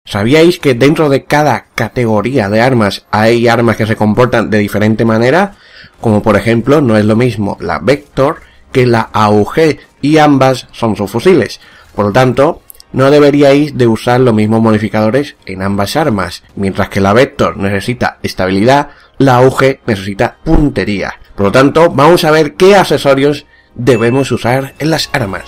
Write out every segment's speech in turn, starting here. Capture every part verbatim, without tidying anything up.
¿Sabíais que dentro de cada categoría de armas hay armas que se comportan de diferente manera? Como por ejemplo, no es lo mismo la Vector que la A U G, y ambas son subfusiles. Por lo tanto, no deberíais de usar los mismos modificadores en ambas armas. Mientras que la Vector necesita estabilidad, la A U G necesita puntería. Por lo tanto, vamos a ver qué accesorios debemos usar en las armas.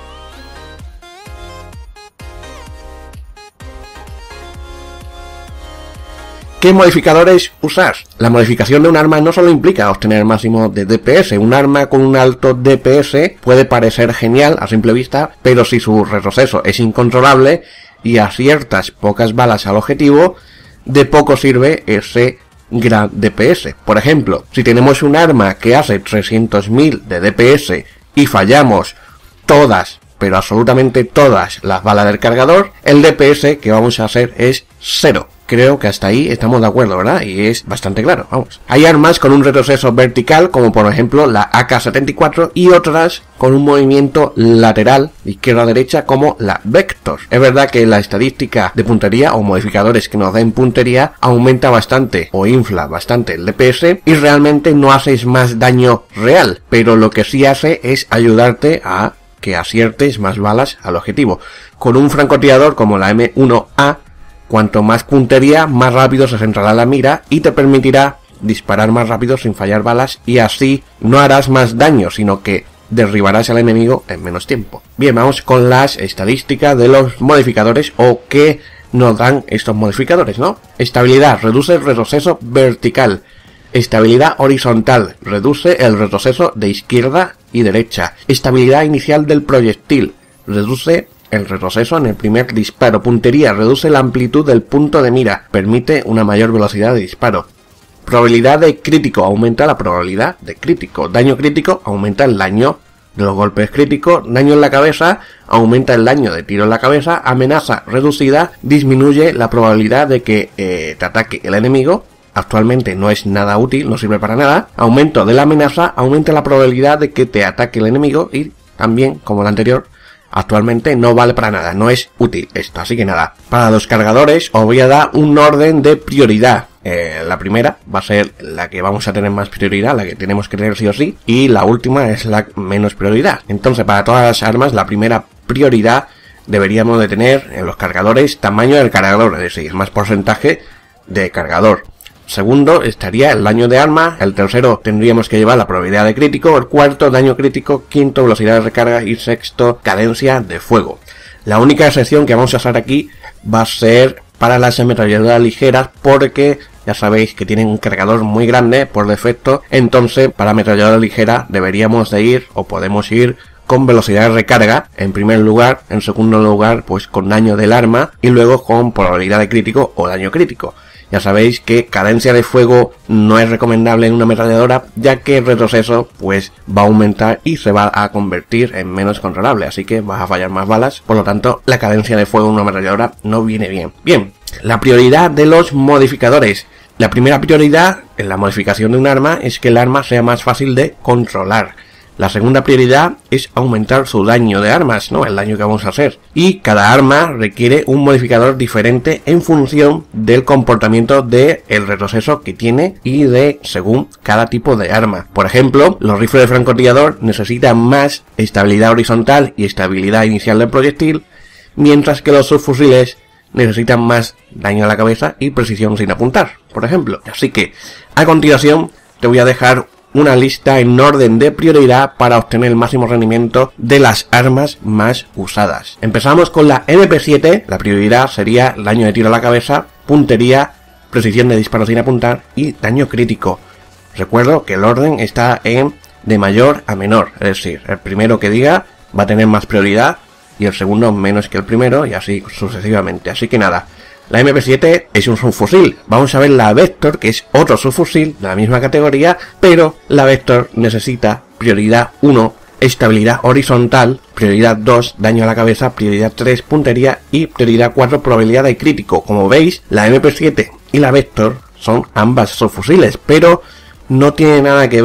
¿Qué modificadores usar? La modificación de un arma no solo implica obtener el máximo de D P S. Un arma con un alto D P S puede parecer genial a simple vista, pero si su retroceso es incontrolable y aciertas pocas balas al objetivo, de poco sirve ese gran D P S. Por ejemplo, si tenemos un arma que hace trescientos mil de D P S y fallamos todas, pero absolutamente todas las balas del cargador, el D P S que vamos a hacer es cero. Creo que hasta ahí estamos de acuerdo, ¿verdad? Y es bastante claro, vamos. Hay armas con un retroceso vertical, como por ejemplo la A K setenta y cuatro, y otras con un movimiento lateral, izquierda a derecha, como la Vector. Es verdad que la estadística de puntería o modificadores que nos den puntería aumenta bastante o infla bastante el D P S y realmente no haces más daño real, pero lo que sí hace es ayudarte a que aciertes más balas al objetivo. Con un francotirador como la M uno A, cuanto más puntería, más rápido se centrará la mira y te permitirá disparar más rápido sin fallar balas, y así no harás más daño, sino que derribarás al enemigo en menos tiempo. Bien, vamos con las estadísticas de los modificadores o qué nos dan estos modificadores, ¿no? Estabilidad, reduce el retroceso vertical. Estabilidad horizontal, reduce el retroceso de izquierda y derecha. Estabilidad inicial del proyectil, reduce el retroceso en el primer disparo. Puntería, reduce la amplitud del punto de mira, permite una mayor velocidad de disparo. Probabilidad de crítico, aumenta la probabilidad de crítico. Daño crítico, aumenta el daño de los golpes críticos. Daño en la cabeza, aumenta el daño de tiro en la cabeza. Amenaza reducida, disminuye la probabilidad de que eh, te ataque el enemigo. Actualmente no es nada útil, no sirve para nada. Aumento de la amenaza, aumenta la probabilidad de que te ataque el enemigo, y también, como la anterior, actualmente no vale para nada, no es útil esto, así que nada. Para los cargadores os voy a dar un orden de prioridad. Eh, la primera va a ser la que vamos a tener más prioridad, la que tenemos que tener sí o sí, y la última es la menos prioridad. Entonces, para todas las armas, la primera prioridad deberíamos de tener en los cargadores tamaño del cargador, es decir, más porcentaje de cargador. Segundo estaría el daño de arma, el tercero tendríamos que llevar la probabilidad de crítico, el cuarto daño crítico, quinto velocidad de recarga y sexto cadencia de fuego. La única excepción que vamos a usar aquí va a ser para las ametralladoras ligeras, porque ya sabéis que tienen un cargador muy grande por defecto, entonces para ametralladora ligera deberíamos de ir o podemos ir con velocidad de recarga en primer lugar, en segundo lugar pues con daño del arma y luego con probabilidad de crítico o daño crítico. Ya sabéis que cadencia de fuego no es recomendable en una ametralladora, ya que el retroceso pues va a aumentar y se va a convertir en menos controlable, así que vas a fallar más balas, por lo tanto la cadencia de fuego en una ametralladora no viene bien. Bien, la prioridad de los modificadores. La primera prioridad en la modificación de un arma es que el arma sea más fácil de controlar. La segunda prioridad es aumentar su daño de armas, ¿no? El daño que vamos a hacer. Y cada arma requiere un modificador diferente en función del comportamiento del retroceso que tiene y de según cada tipo de arma. Por ejemplo, los rifles de francotirador necesitan más estabilidad horizontal y estabilidad inicial del proyectil, mientras que los subfusiles necesitan más daño a la cabeza y precisión sin apuntar, por ejemplo. Así que, a continuación, te voy a dejar una lista en orden de prioridad para obtener el máximo rendimiento de las armas más usadas. Empezamos con la M P siete, la prioridad sería daño de tiro a la cabeza, puntería, precisión de disparo sin apuntar y daño crítico. Recuerdo que el orden está en de mayor a menor, es decir, el primero que diga va a tener más prioridad y el segundo menos que el primero y así sucesivamente. Así que nada, la M P siete es un subfusil. Vamos a ver la Vector, que es otro subfusil de la misma categoría, pero la Vector necesita prioridad uno, estabilidad horizontal, prioridad dos, daño a la cabeza, prioridad tres, puntería y prioridad cuatro, probabilidad de crítico. Como veis, la M P siete y la Vector son ambas subfusiles, pero no tiene nada que ver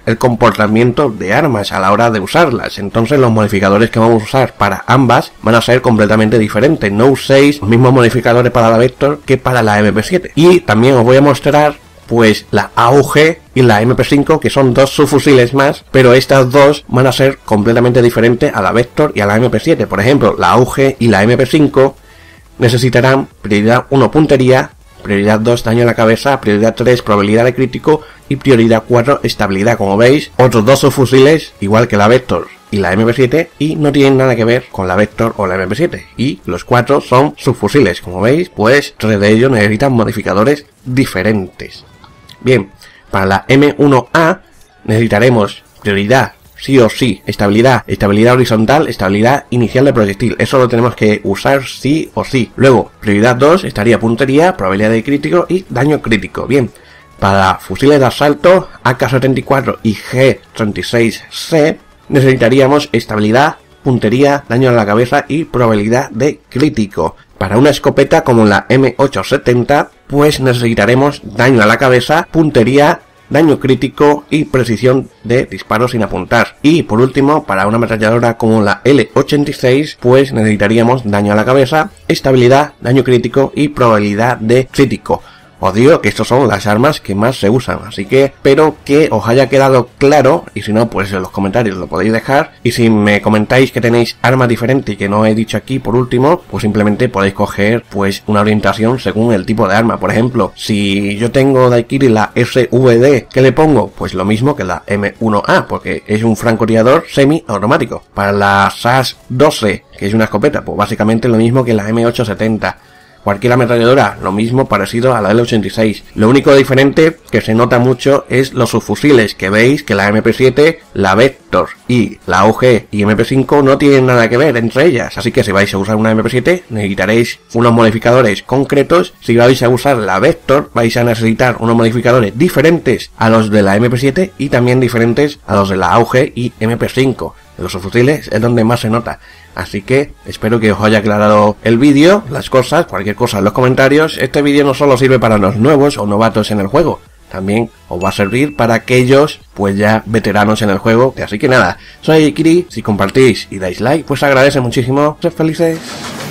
el comportamiento de armas a la hora de usarlas. Entonces los modificadores que vamos a usar para ambas van a ser completamente diferentes. No uséis los mismos modificadores para la Vector que para la eme pe siete. Y también os voy a mostrar pues la A U G y la eme pe cinco, que son dos subfusiles más, pero estas dos van a ser completamente diferentes a la Vector y a la eme pe siete. Por ejemplo, la A U G y la eme pe cinco necesitarán prioridad uno puntería, prioridad dos daño a la cabeza, prioridad tres probabilidad de crítico y prioridad cuatro estabilidad. Como veis, otros dos subfusiles igual que la Vector y la eme pe siete, y no tienen nada que ver con la Vector o la eme pe siete, y los cuatro son subfusiles. Como veis, pues tres de ellos necesitan modificadores diferentes. Bien, para la eme uno a necesitaremos prioridad sí o sí, estabilidad, estabilidad horizontal, estabilidad inicial de proyectil. Eso lo tenemos que usar sí o sí. Luego, prioridad dos estaría puntería, probabilidad de crítico y daño crítico. Bien, para fusiles de asalto A K setenta y cuatro y G treinta y seis ce necesitaríamos estabilidad, puntería, daño a la cabeza y probabilidad de crítico. Para una escopeta como la eme ochocientos setenta, pues necesitaremos daño a la cabeza, puntería, daño crítico y precisión de disparo sin apuntar. Y por último, para una ametralladora como la ele ochenta y seis, pues necesitaríamos daño a la cabeza, estabilidad, daño crítico y probabilidad de crítico. Os digo que estas son las armas que más se usan, así que espero que os haya quedado claro, y si no, pues en los comentarios lo podéis dejar. Y si me comentáis que tenéis armas diferentes y que no he dicho aquí por último, pues simplemente podéis coger pues una orientación según el tipo de arma. Por ejemplo, si yo tengo Daiquiri la ese ve de, ¿qué le pongo? Pues lo mismo que la eme uno a, porque es un francotirador semi-automático. Para la sas doce, que es una escopeta, pues básicamente lo mismo que la eme ochocientos setenta. Cualquier ametralladora, lo mismo, parecido a la ele ochenta y seis. Lo único diferente que se nota mucho es los subfusiles, que veis que la eme pe siete, la Vector y la A U G y eme pe cinco no tienen nada que ver entre ellas. Así que si vais a usar una eme pe siete necesitaréis unos modificadores concretos. Si vais a usar la Vector vais a necesitar unos modificadores diferentes a los de la eme pe siete y también diferentes a los de la A U G y eme pe cinco. De los subfusiles es donde más se nota. Así que espero que os haya aclarado el vídeo, las cosas, cualquier cosa en los comentarios. Este vídeo no solo sirve para los nuevos o novatos en el juego, también os va a servir para aquellos pues ya veteranos en el juego. Así que nada, soy Kiri, si compartís y dais like pues agradece muchísimo. Sed felices.